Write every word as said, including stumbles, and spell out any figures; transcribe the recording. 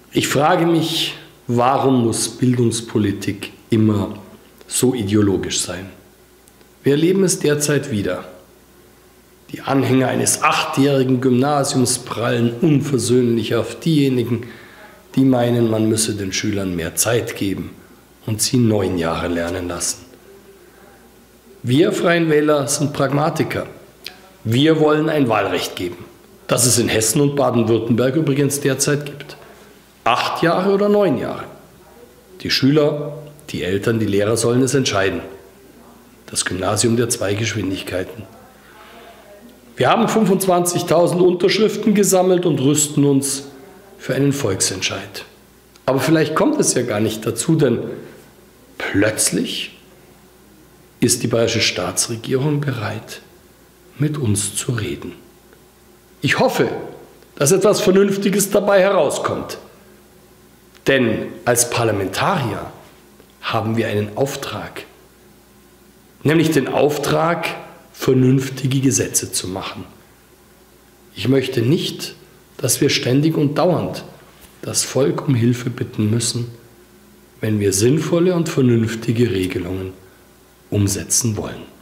Ich frage mich, warum muss Bildungspolitik immer so ideologisch sein? Wir erleben es derzeit wieder. Die Anhänger eines achtjährigen Gymnasiums prallen unversöhnlich auf diejenigen, die meinen, man müsse den Schülern mehr Zeit geben und sie neun Jahre lernen lassen. Wir Freien Wähler sind Pragmatiker. Wir wollen ein Wahlrecht geben, das es in Hessen und Baden-Württemberg übrigens derzeit gibt. Acht Jahre oder neun Jahre. Die Schüler, die Eltern, die Lehrer sollen es entscheiden. Das Gymnasium der zwei Geschwindigkeiten. Wir haben fünfundzwanzigtausend Unterschriften gesammelt und rüsten uns für einen Volksentscheid. Aber vielleicht kommt es ja gar nicht dazu, denn plötzlich ist die bayerische Staatsregierung bereit, mit uns zu reden. Ich hoffe, dass etwas Vernünftiges dabei herauskommt. Denn als Parlamentarier haben wir einen Auftrag, nämlich den Auftrag, vernünftige Gesetze zu machen. Ich möchte nicht, dass wir ständig und dauernd das Volk um Hilfe bitten müssen, wenn wir sinnvolle und vernünftige Regelungen umsetzen wollen.